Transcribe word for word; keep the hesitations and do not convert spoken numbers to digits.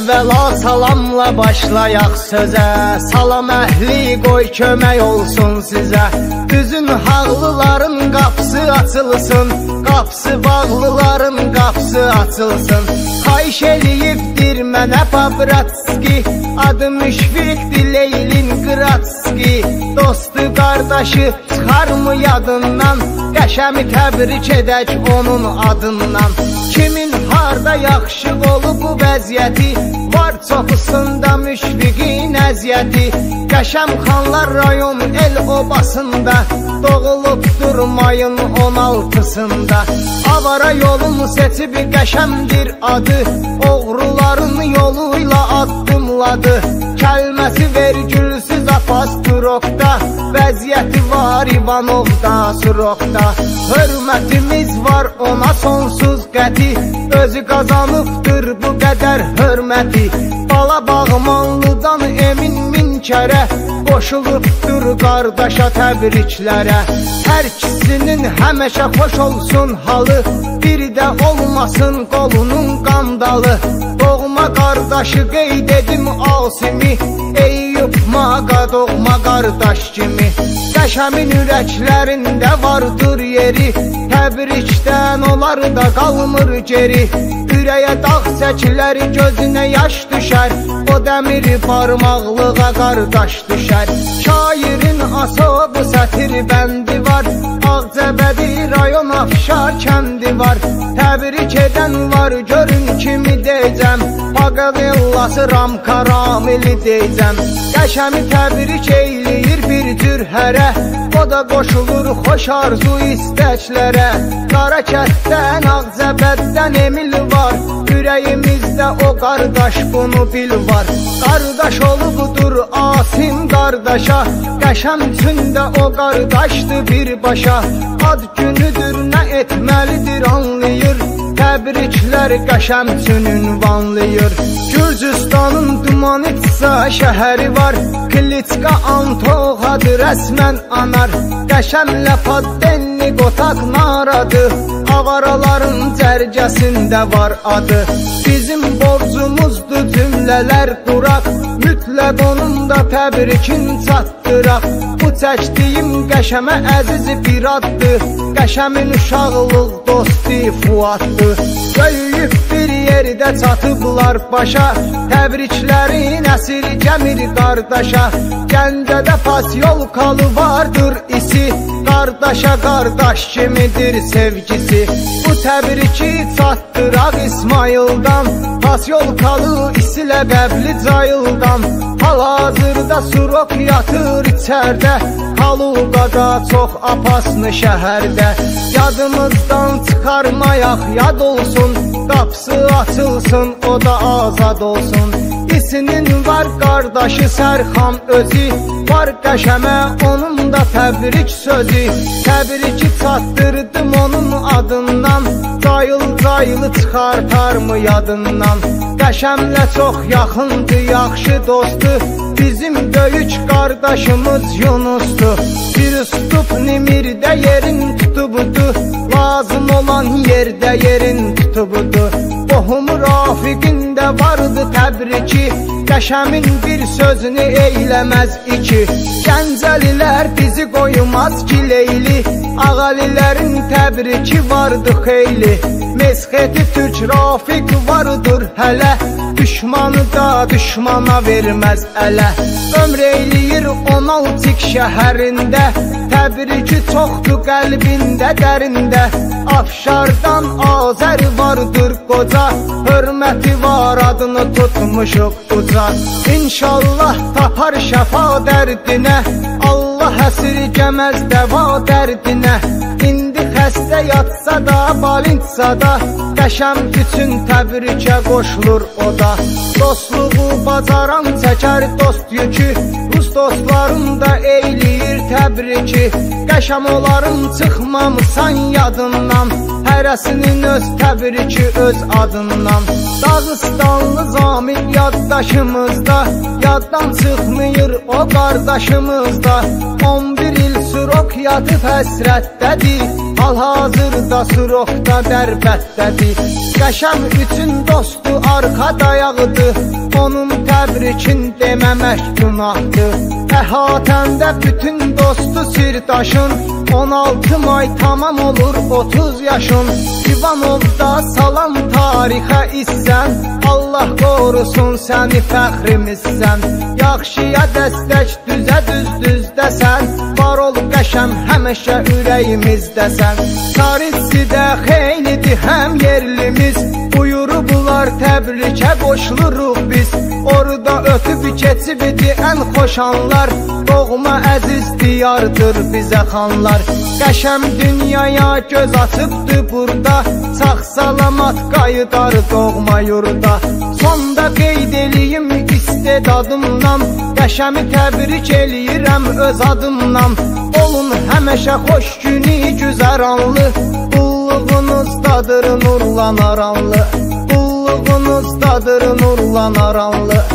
Əvvəla salamla başlayaq sözə, salam əhli qoy kömək olsun sizə. Düzün haqlıların qapısı açılsın, qapısı bağlıların qapısı açılsın. Xahiş eləyibdir mənə Pavratski, adı Müşfiqdir Leylin Qıratski. Dostu qardaşı çıxarmı yadından, qəşəmi təbrik edək onun adından. Kimin harda yaxşı olub bu vəziyyəti, var çoxusunda Müşfiqin əziyyəti. Qəşəm xanlar rayon el obasında, doğulubdur mayın on altısında. Avara yolunu seçib qəşəmdir adı, oğruların yoluyla addımladı. Kəlməsi vergülsüz apastrokda, vəziyyəti var İvanovda, Surokda. Hörmətimiz var ona sonsuz qəti, özü qazanıbdır bu qədər hörməti. Bala Bağmanlıdan Emin Minkərə, qoşulubdur qardaşa təbriklərə. Hər ikisinin həməşə xoş olsun halı, bir də olmasın qolunun qandalı. Doğma qardaşı qeyd edim Asimi, Eyüp maqa doğma qardaş kimi. Qəşəmin ürəklərində vardır yeri, təbrikdən onlar da qalmır geri. Ürəyə dağ çəkilər, gözünə yaş düşər, o dəmir parmaqlığa qardaş düşər. Şairin asobu sətir bəndi var, Ağcabədi rayon Afşar kəndi var. Təbrik edən var, görün kimi deyəcəm, Paqavellası Ramka Ramili deyəcəm. Qəşəmi təbrik eyləyir bir cür hərə, o da qoşulur xoş arzu istəklərə. Qara kətdən, Ağcabəddən Emil var, ürəyimizdə o qardaş bunu bil var. Qardaş olubdur Asim qardaşa, qəşəm üçündə o qardaşdır birbaşa. Ad günüdür nə etməlidir anlayır, təbriklər qəşəm üçün ünvanlayır. Gürcüstanın Dumanitsa şəhəri var, Klitska Antoğadı rəsmən anar. Qəşəmlə Paddenni Qotak naradı, avaraların cərgəsində var adı. Bizim borcumuzdur cümlələr quraq, mütləq onun da təbrikin çatdıraq. Bu çəkdiyim qəşəmə əziz bir addır, qəşəmin uşaqlıq dostu Fuaddır. Böyüyüb bir yerdə çatıblar başa, təbriklərin əsir gəmir qardaşa. Gəncədə pasyolkalı vardır isi, qardaşa qardaş kimidir sevgisi. Bu təbriki çatdıraq İsmaildan, pasyolkalı isilə qəbli cayıldan. Hal-hazırda Surok yatır içərdə, Kalugada çox apaslı şəhərdə. Yadımızdan çıxarmayaq, yad olsun, qapısı açılsın, o da azad olsun. İsinin var qardaşı Sərxan özü, var qəşəmə onun da təbrik sözü. Təbriki çatdırdım onun adından, cayıl-cayılı çıxartar mı yadından. Qəşəmlə çox yaxındır, yaxşı dostdur, bizim böyük qardaşımız Yunusdur. Bir tutup Nimirdə yerin tutubudur, lazım olan yerdə yerin tutubudur. Qohum Rafiqində vardı təbriki, qəşəmin bir sözünü eyləməz iki. Gəncəlilər bizi qoymaz ki Leyli, ağalilərin təbriki vardı xeyli. Mesxeti Türk Rafiq vardır hələ, düşmanı da düşmana verməz ələ. Ömr eyləyir on altık şəhərində, təbriki çoxdur qəlbində dərində. Afşardan Azər vardır qoca, hörməti var adını tutmuşuq uca. İnşallah tapar şəfa dərdinə, Allah əsirgəməz dəva dərdinə. İndi xəstə yatsa da, balintsa da, qəşəm üçün təbrikə qoşulur o da. Dostluğu bacaran çəkər dost yükü, Rus dostlarım da eyləyir təbriki. Qəşəm onların çıxmamısan yadından, hərəsinin öz təbriki öz adından. Dağıstanlı Zamil yaddaşımızda, yaddan çıxmıyır o qardaşımızda. on bir il sürür surok yatıb həsrətdədir, hal-hazırda surokda dərbətdədir. Qəşəm üçün dostu arxa dayağıdır, onun təbrikin deməmək günahdır. Əhatəndə bütün dostu sirdaşın, on altı may tamam olur otuz yaşın. İvanovda salam tarixə issən, Allah qorusun səni fəxrimizsən. Yaxşıya dəstək, düzə düz düzdəsən, var ol qəşəm həmişə ürəyimizdəsən. Sarıçıda xeylidir həm yerlimiz, buyurubular təbrikə qoşuluruq biz. Orada ötüb keçibidi ən xoşanlar, doğma əziz diyardır bizə xanlar. Qəşəm dünyaya göz açıbdı burada, sağ salamat qayıdar doğma yurda. Sonda qeyd eləyim istedadımdan, Qəşəmi təbrik eləyirəm öz adımdan. Olun həməşə xoş günü güzəranlı, qulluğunuzdadır nurlanaranlı, qulluğunuzdadır nurlanaranlı.